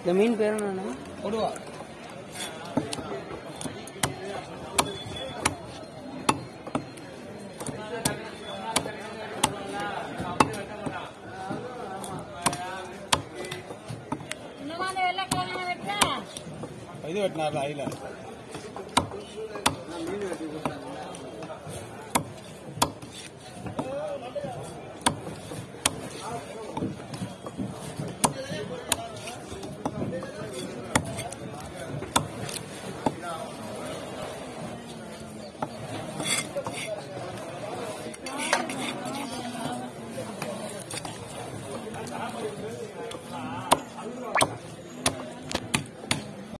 இந்த மீன் பேர் என்ன? கொடுவா. இது வெட்டினார்ல ஐல மீன் வெட்டி